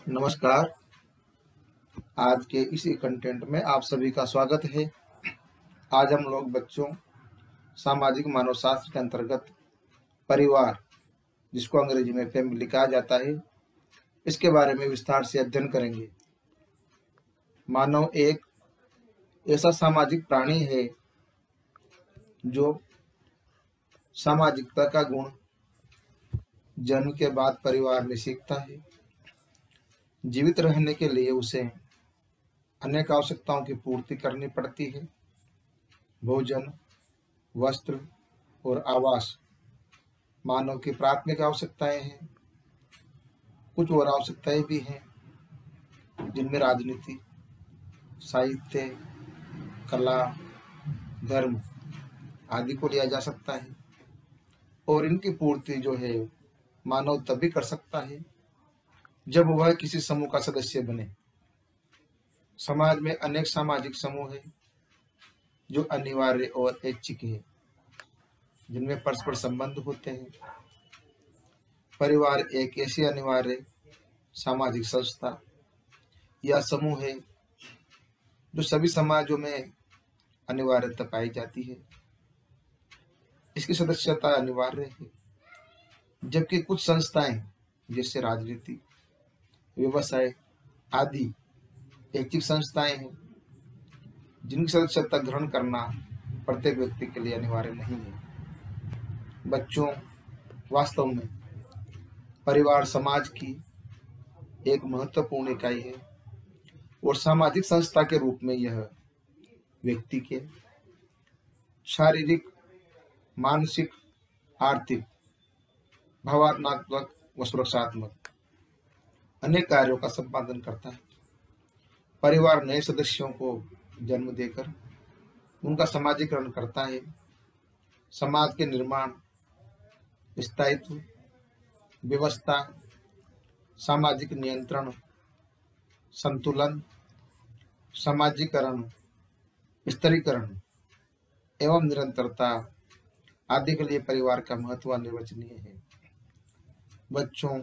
नमस्कार। आज के इसी कंटेंट में आप सभी का स्वागत है। आज हम लोग बच्चों सामाजिक मानव शास्त्र के अंतर्गत परिवार, जिसको अंग्रेजी में फैमिली कहा जाता है, इसके बारे में विस्तार से अध्ययन करेंगे। मानव एक ऐसा सामाजिक प्राणी है जो सामाजिकता का गुण जन्म के बाद परिवार में सीखता है। जीवित रहने के लिए उसे अनेक आवश्यकताओं की पूर्ति करनी पड़ती है। भोजन, वस्त्र और आवास मानव की प्राथमिक आवश्यकताएं हैं। कुछ और आवश्यकताएं भी हैं, जिनमें राजनीति, साहित्य, कला, धर्म आदि को लिया जा सकता है। और इनकी पूर्ति जो है मानव तभी कर सकता है जब वह किसी समूह का सदस्य बने। समाज में अनेक सामाजिक समूह हैं जो अनिवार्य और ऐच्छिक है, जिनमें परस्पर संबंध होते हैं। परिवार एक ऐसी अनिवार्य सामाजिक संस्था या समूह है जो सभी समाजों में अनिवार्यता पाई जाती है। इसकी सदस्यता अनिवार्य है, जबकि कुछ संस्थाएं जैसे राजनीति, व्यवसाय आदि ऐच्छिक संस्थाएं हैं, जिनकी सदस्यता ग्रहण करना प्रत्येक व्यक्ति के लिए अनिवार्य नहीं है। बच्चों, वास्तव में परिवार समाज की एक महत्वपूर्ण इकाई है और सामाजिक संस्था के रूप में यह व्यक्ति के शारीरिक, मानसिक, आर्थिक, भावनात्मक व सुरक्षात्मक अनेक कार्यों का संपादन करता है। परिवार नए सदस्यों को जन्म देकर उनका समाजीकरण करता है। समाज के निर्माण, स्थायित्व, व्यवस्था, सामाजिक नियंत्रण, संतुलन, समाजीकरण, स्तरीकरण एवं निरंतरता आदि के लिए परिवार का महत्व अनिर्वचनीय है। बच्चों,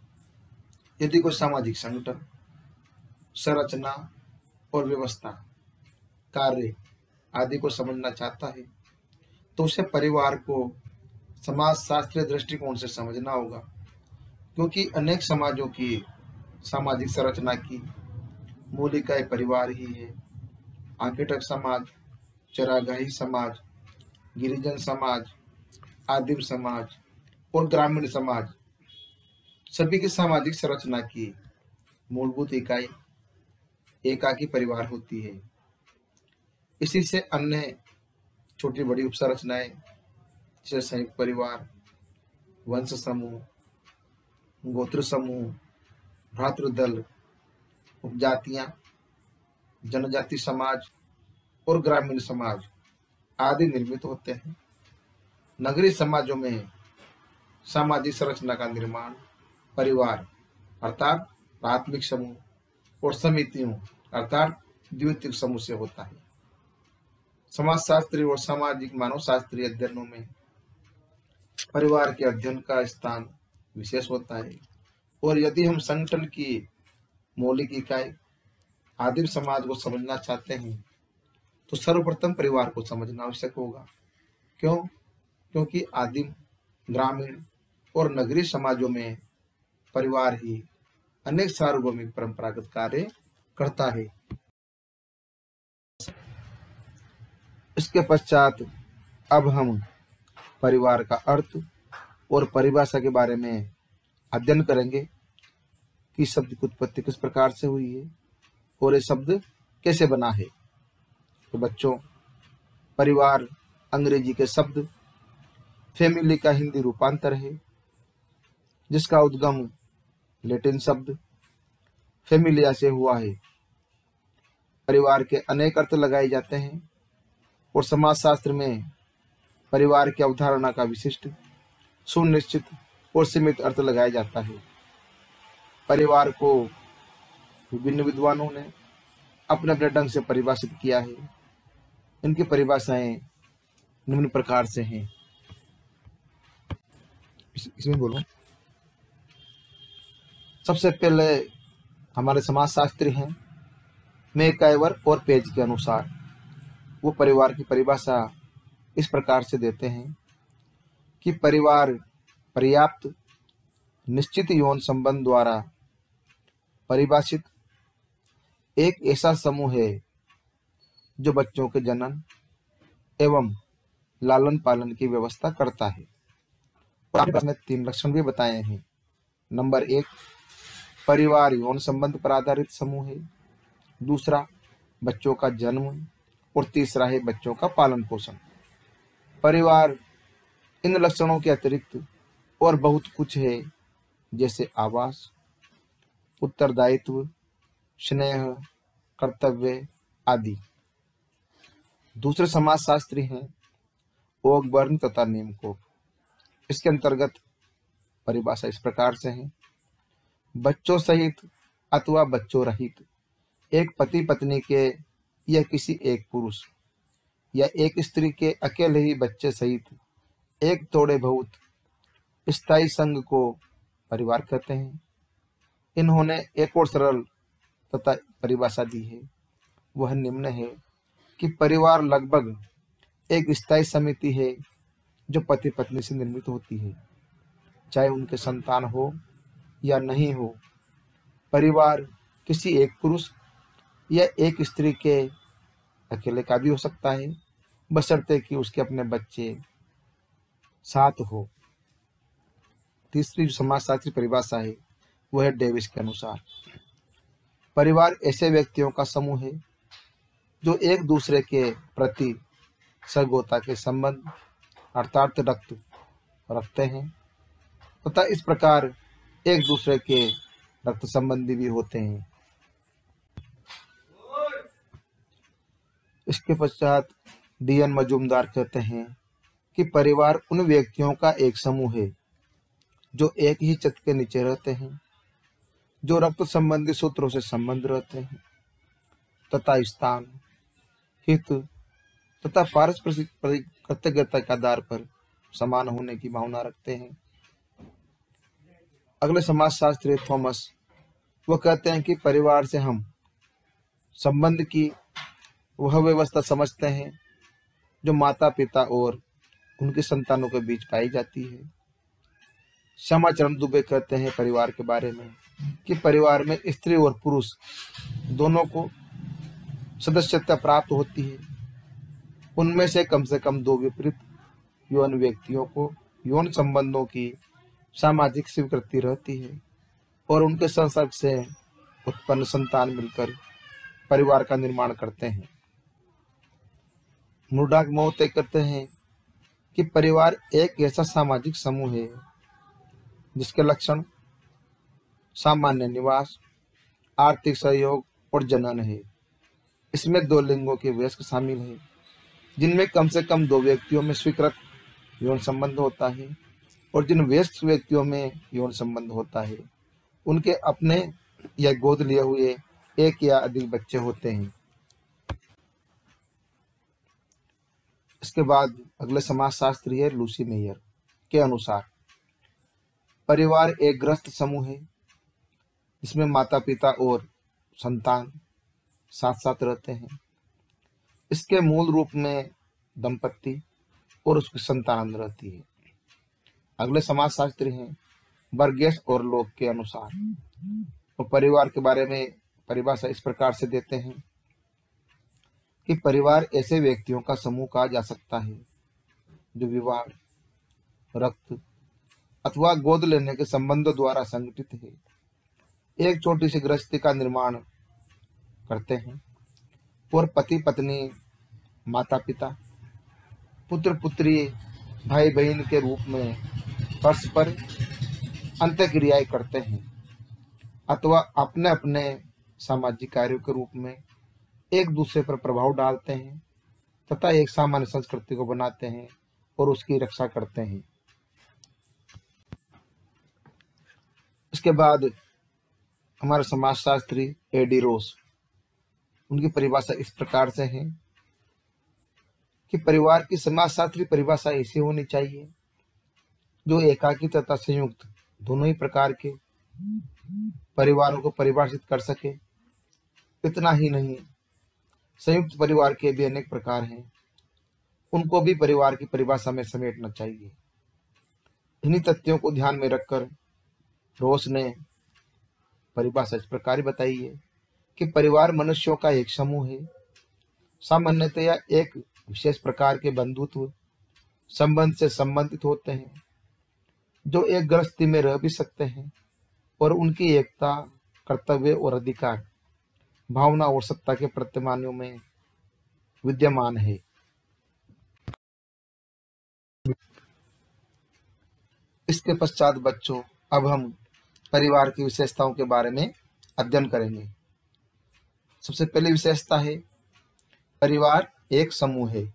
यदि कोई सामाजिक संगठन, संरचना और व्यवस्था, कार्य आदि को समझना चाहता है तो उसे परिवार को समाजशास्त्रीय दृष्टिकोण से समझना होगा, क्योंकि अनेक समाजों की सामाजिक संरचना की मूल इकाई परिवार ही है। आर्किटेक्ट समाज, चरागाही समाज, गिरिजन समाज, आदिम समाज और ग्रामीण समाज सभी की सामाजिक संरचना की मूलभूत इकाई एकाकी परिवार होती है। इसी से अन्य छोटी बड़ी उपसंरचनाएं जैसे संयुक्त परिवार, वंश समूह, गोत्र समूह, भ्रातृदल, उपजातियां, जनजाति समाज और ग्रामीण समाज आदि निर्मित होते हैं। नगरीय समाजों में सामाजिक संरचना का निर्माण परिवार अर्थात प्राथमिक समूह और समितियों अर्थात द्वितीयक समूह से होता है। समाजशास्त्री और सामाजिक मानव शास्त्रीय अध्ययनों में परिवार के अध्ययन का स्थान विशेष होता है। और यदि हम संगठन की मौलिक इकाई आदिम समाज को समझना चाहते हैं तो सर्वप्रथम परिवार को समझना आवश्यक होगा। क्यों? क्योंकि आदिम, ग्रामीण और नगरीय समाजों में परिवार ही अनेक सार्वभौमिक परंपरागत कार्य करता है। इसके पश्चात अब हम परिवार का अर्थ और परिभाषा के बारे में अध्ययन करेंगे कि शब्द की उत्पत्ति किस प्रकार से हुई है और ये शब्द कैसे बना है। तो बच्चों, परिवार अंग्रेजी के शब्द फैमिली का हिंदी रूपांतर है, जिसका उद्गम लैटिन शब्द फैमिलिया से हुआ है। परिवार के अनेक अर्थ लगाए जाते हैं और समाजशास्त्र में परिवार की अवधारणा का विशिष्ट, सुनिश्चित और सीमित अर्थ लगाया जाता है। परिवार को विभिन्न विद्वानों ने अपने अपने ढंग से परिभाषित किया है। इनकी परिभाषाएं निम्न प्रकार से हैं। इसमें बोलो। सबसे पहले हमारे समाजशास्त्री हैं मैकाइवर और पेज के अनुसार वो परिवार की परिभाषा इस प्रकार से देते हैं कि परिवार पर्याप्त निश्चित यौन संबंध द्वारा परिभाषित एक ऐसा समूह है जो बच्चों के जनन एवं लालन पालन की व्यवस्था करता है। और आपके पास में 3 लक्षण भी बताए हैं। नंबर 1, परिवार यौन संबंध पर आधारित समूह है। दूसरा, बच्चों का जन्म। और तीसरा है बच्चों का पालन पोषण। परिवार इन लक्षणों के अतिरिक्त और बहुत कुछ है, जैसे आवास, उत्तरदायित्व, स्नेह, कर्तव्य आदि। दूसरे समाजशास्त्री हैं ओगबर्न तथा नीमकोप। इसके अंतर्गत परिभाषा इस प्रकार से है: बच्चों सहित अथवा बच्चों रहित एक पति पत्नी के या किसी एक पुरुष या एक स्त्री के अकेले ही बच्चे सहित एक थोड़े बहुत स्थायी संघ को परिवार कहते हैं। इन्होंने एक और सरल तथा परिभाषा दी है, वह निम्न है कि परिवार लगभग एक स्थायी समिति है जो पति पत्नी से निर्मित होती है, चाहे उनके संतान हो या नहीं हो। परिवार किसी एक पुरुष या एक स्त्री के अकेले का भी हो सकता है, बशर्ते कि उसके अपने बच्चे साथ हो। तीसरी जो समाजशास्त्री परिभाषा है वह है डेविस के अनुसार: परिवार ऐसे व्यक्तियों का समूह है जो एक दूसरे के प्रति सगोता के संबंध अर्थात रक्त रखते हैं तथा इस प्रकार एक दूसरे के रक्त संबंधी भी होते हैं। इसके पश्चात डीएन मजूमदार कहते हैं कि परिवार उन व्यक्तियों का एक समूह है जो एक ही छत के नीचे रहते हैं, जो रक्त संबंधी सूत्रों से संबंध रहते हैं तथा स्थान, हित तथा पारस्परिक कृतज्ञता के आधार पर समान होने की भावना रखते हैं। अगले समाजशास्त्री थॉमस, वो कहते हैं कि परिवार से हम संबंध की वह व्यवस्था समझते हैं जो माता पिता और उनके संतानों के बीच पाई जाती है। श्यामाचरण दुबे कहते हैं परिवार के बारे में कि परिवार में स्त्री और पुरुष दोनों को सदस्यता प्राप्त होती है। उनमें से कम 2 विपरीत यौन व्यक्तियों को यौन संबंधों की सामाजिक स्वीकृति रहती है और उनके संसर्ग से उत्पन्न संतान मिलकर परिवार का निर्माण करते हैं। मुर्डॉक तय करते हैं कि परिवार एक ऐसा सामाजिक समूह है जिसके लक्षण सामान्य निवास, आर्थिक सहयोग और जनन है। इसमें 2 लिंगों के वयस्क शामिल हैं, जिनमें कम से कम 2 व्यक्तियों में स्वीकृत यौन संबंध होता है और जिन वयस्क व्यक्तियों में यौन संबंध होता है उनके अपने या गोद लिए हुए एक या अधिक बच्चे होते हैं। इसके बाद अगले समाजशास्त्री है लूसी मेयर के अनुसार परिवार एक ग्रस्त समूह है जिसमें माता पिता और संतान साथ साथ रहते हैं। इसके मूल रूप में दंपत्ति और उसकी संतान रहती है। अगले समाजशास्त्री हैं बर्गेस और लोक के अनुसार वो परिवार के बारे में परिभाषा इस प्रकार से देते हैं कि परिवार ऐसे व्यक्तियों का समूह कहा जा सकता है जो विवाह, रक्त अथवा गोद लेने के संबंधों द्वारा संगठित है, एक छोटी सी गृहस्थी का निर्माण करते हैं और पति पत्नी, माता पिता, पुत्र पुत्री, भाई बहन के रूप में परस्पर अंतःक्रियाएं करते हैं अथवा अपने अपने सामाजिक कार्यों के रूप में एक दूसरे पर प्रभाव डालते हैं तथा एक सामान्य संस्कृति को बनाते हैं और उसकी रक्षा करते हैं। इसके बाद हमारे समाजशास्त्री एडी रोस, उनकी परिभाषा इस प्रकार से है कि परिवार की समाजशास्त्री परिभाषा ऐसी होनी चाहिए जो एकाकी तथा संयुक्त दोनों ही प्रकार के परिवारों को परिभाषित कर सके। इतना ही नहीं, संयुक्त परिवार के भी अनेक प्रकार हैं, उनको भी परिवार की परिभाषा में समेटना चाहिए। इन्हीं तथ्यों को ध्यान में रखकर रोस ने परिभाषा इस प्रकार बताई है कि परिवार मनुष्यों का एक समूह है, सामान्यतया एक विशेष प्रकार के बंधुत्व संबंध से संबंधित होते हैं, जो एक गृहस्थी में रह भी सकते हैं और उनकी एकता, कर्तव्य और अधिकार, भावना और सत्ता के प्रतिमानों में विद्यमान है। इसके पश्चात बच्चों, अब हम परिवार की विशेषताओं के बारे में अध्ययन करेंगे। सबसे पहली विशेषता है परिवार एक समूह है।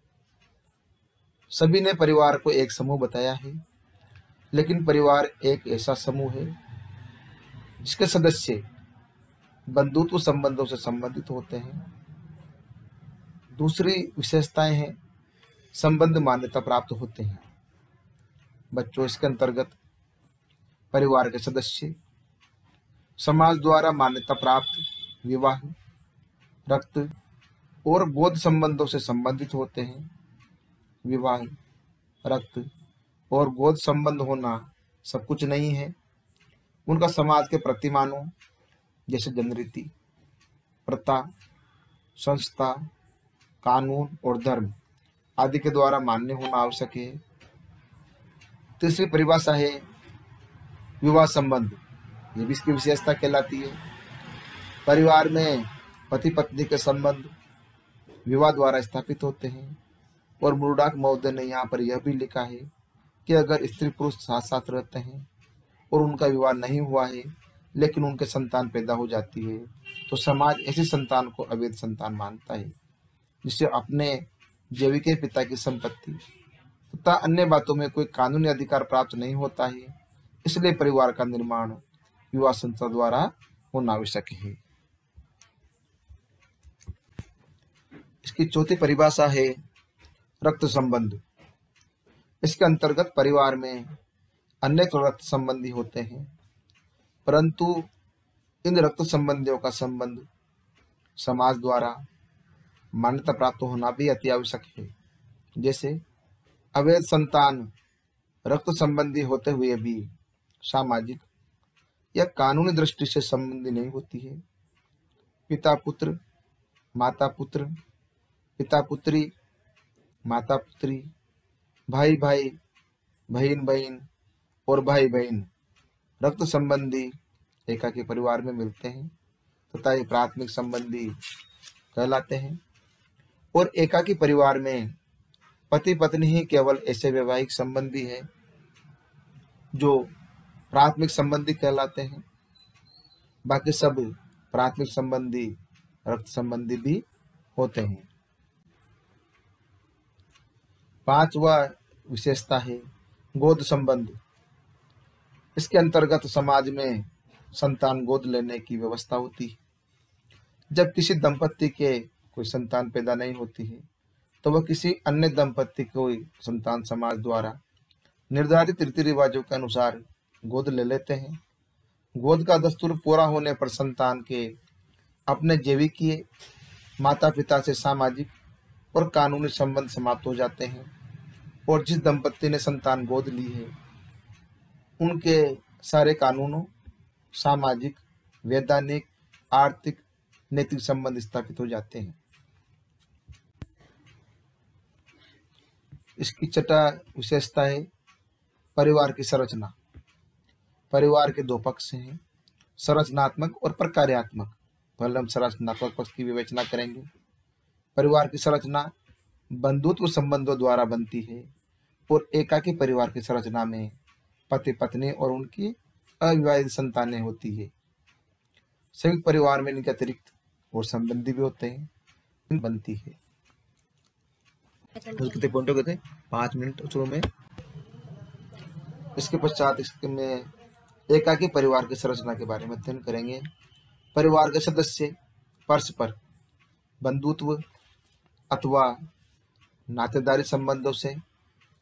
सभी ने परिवार को एक समूह बताया है, लेकिन परिवार एक ऐसा समूह है जिसके सदस्य बंधुत्व संबंधों से संबंधित होते हैं। दूसरी विशेषताएं हैं संबंध मान्यता प्राप्त होते हैं। बच्चों, इसके अंतर्गत परिवार के सदस्य समाज द्वारा मान्यता प्राप्त विवाह, रक्त और गोद संबंधों से संबंधित होते हैं। विवाह, रक्त और गोद संबंध होना सब कुछ नहीं है। उनका समाज के प्रतिमानों जैसे जनरीति, प्रथा, संस्था, कानून और धर्म आदि के द्वारा मान्य होना आवश्यक है। तीसरी परिभाषा है विवाह संबंध। ये भी इसकी विशेषता कहलाती है। परिवार में पति पत्नी के संबंध विवाह द्वारा स्थापित होते हैं और मुर्डाक महोदय ने यहाँ पर यह भी लिखा है कि अगर स्त्री पुरुष साथ साथ रहते हैं और उनका विवाह नहीं हुआ है लेकिन उनके संतान पैदा हो जाती है, तो समाज ऐसी संतान को अवैध संतान मानता है, जिससे अपने जैविक पिता की संपत्ति तथा अन्य बातों में कोई कानूनी अधिकार प्राप्त नहीं होता है। इसलिए परिवार का निर्माण विवाह संस्था द्वारा होना आवश्यक है। इसकी चौथी परिभाषा है रक्त संबंध। इसके अंतर्गत परिवार में अनेक रक्त संबंधी होते हैं, परंतु इन रक्त संबंधियों का संबंध समाज द्वारा मान्यता प्राप्त होना भी अति आवश्यक है। जैसे अवैध संतान रक्त संबंधी होते हुए भी सामाजिक या कानूनी दृष्टि से संबंधी नहीं होती है। पिता पुत्र, माता पुत्र, पिता पुत्री, माता पुत्री, भाई भाई, बहन बहन और भाई बहन रक्त संबंधी एकाकी परिवार में मिलते हैं तथा ये प्राथमिक संबंधी कहलाते हैं। और एकाकी परिवार में पति पत्नी ही केवल ऐसे वैवाहिक संबंधी है जो प्राथमिक संबंधी कहलाते हैं। बाकी सब प्राथमिक संबंधी रक्त संबंधी भी होते हैं। पांचवा विशेषता है गोद संबंध। इसके अंतर्गत समाज में संतान गोद लेने की व्यवस्था होती है। जब किसी दंपत्ति के कोई संतान पैदा नहीं होती है तो वह किसी अन्य दंपत्ति को संतान समाज द्वारा निर्धारित रीति रिवाजों के अनुसार गोद ले लेते हैं। गोद का दस्तूर पूरा होने पर संतान के अपने जैविकीय माता पिता से सामाजिक और कानूनी संबंध समाप्त हो जाते हैं और जिस दंपत्ति ने संतान गोद ली है उनके सारे कानूनों, सामाजिक, वैधानिक, आर्थिक, नैतिक संबंध स्थापित हो जाते हैं। इसकी छठा विशेषता है परिवार की संरचना। परिवार के दो पक्ष हैं, संरचनात्मक और प्रकार्यात्मक। पहले हम संरचनात्मक पक्ष की विवेचना करेंगे। परिवार की संरचना बंधुत्व संबंधों द्वारा बनती है और एकाकी परिवार की संरचना में पति पत्नी और उनकी अविवाहित संतानें होती है। संयुक्त परिवार में इनके अतिरिक्त और संबंधी भी होते हैं, बनती है। कितने पॉइंट हो गए थे? 5 मिनट शुरू में। इसके पश्चात इसमें एकाकी परिवार की संरचना के बारे में अध्ययन करेंगे। परिवार के सदस्य परस्पर बंधुत्व अथवा नातेदारी संबंधों से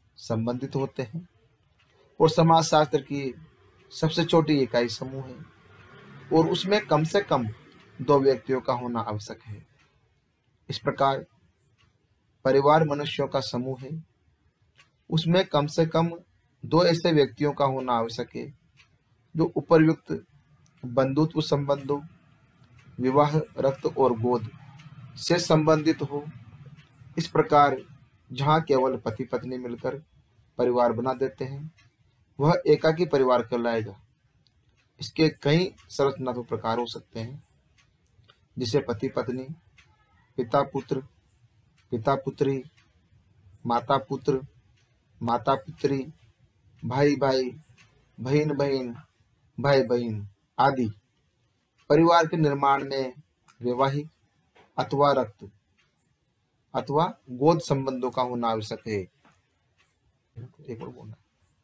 संबंधित होते हैं और समाजशास्त्र की सबसे छोटी इकाई समूह है। और उसमें कम से कम 2 व्यक्तियों का होना आवश्यक है। इस प्रकार परिवार मनुष्यों का समूह है, उसमें कम से कम 2 ऐसे व्यक्तियों का होना आवश्यक है जो उपर्युक्त बंधुत्व संबंधों, विवाह, रक्त और गोद से संबंधित हो। इस प्रकार जहाँ केवल पति पत्नी मिलकर परिवार बना देते हैं वह एकाकी परिवार कहलाएगा। इसके कई संरचनात्मक प्रकार हो सकते हैं, जिसे पति पत्नी, पिता पुत्र, पिता पुत्री, माता पुत्र, माता पुत्री, भाई भाई, बहन बहन, भाई बहन आदि। परिवार के निर्माण में वैवाहिक अथवा रक्त अथवा गोद संबंधों का होना आवश्यक है। एक और बोलना।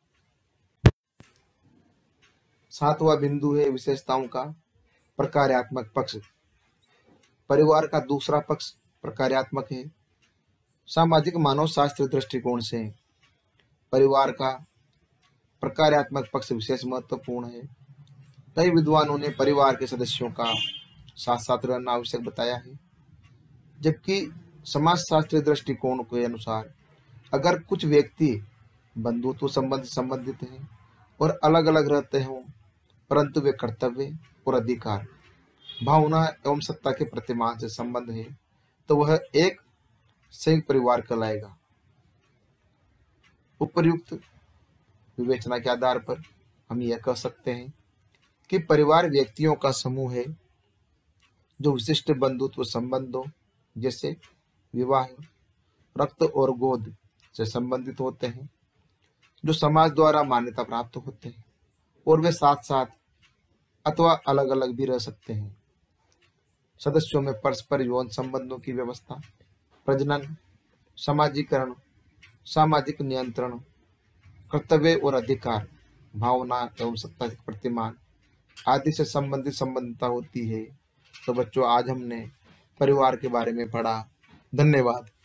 7वां बिंदु है विशेषताओं का प्रकार्यात्मक पक्ष। परिवार का दूसरा पक्ष प्रकार्यात्मक है। सामाजिक मानव शास्त्र दृष्टिकोण से परिवार का प्रकार्यात्मक पक्ष विशेष महत्वपूर्ण है। कई विद्वानों ने परिवार के सदस्यों का साथ साथ रहना आवश्यक बताया है, जबकि समाजशास्त्रीय दृष्टिकोण के अनुसार अगर कुछ व्यक्ति बंधुत्व संबंधित हैं और अलग अलग रहते हों, परंतु वे कर्तव्य और अधिकार, भावना एवं सत्ता के प्रतिमान से संबंध है, तो वह एक संयुक्त परिवार कहलाएगा। उपर्युक्त विवेचना के आधार पर हम यह कह सकते हैं कि परिवार व्यक्तियों का समूह है जो विशिष्ट बंधुत्व संबंधों जैसे विवाह, रक्त और गोद से संबंधित होते हैं, जो समाज द्वारा मान्यता प्राप्त होते हैं, और वे साथ साथ अथवा अलग अलग भी रह सकते हैं। सदस्यों में परस्पर यौन संबंधों की व्यवस्था, प्रजनन, समाजीकरण, सामाजिक नियंत्रण, कर्तव्य और अधिकार, भावना एवं सत्ता के प्रतिमान आदि से संबंधित संबंधता होती है। तो बच्चों, आज हमने परिवार के बारे में पढ़ा। धन्यवाद।